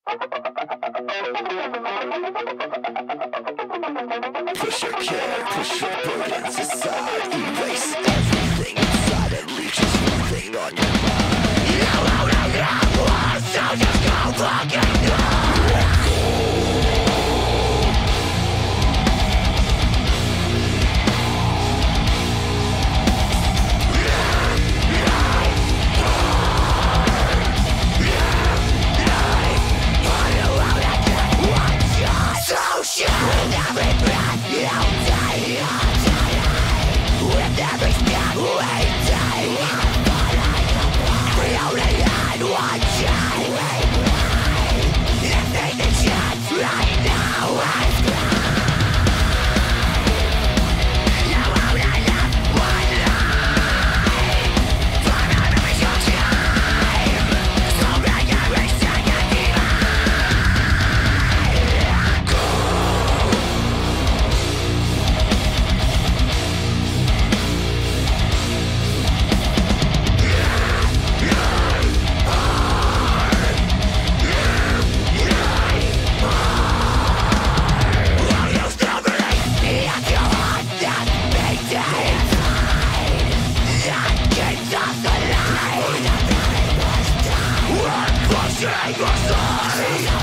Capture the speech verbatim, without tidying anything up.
Push your care, push your burdens aside. Erase everything inside and leave just one thing on your mind. You won't have one, so just go fucking die. So sure with every breath you die, you die. With every step we die. We only had one chance. If they the chance right now is gone. You only have one life. Time is your time. So make every second divine. Take your side.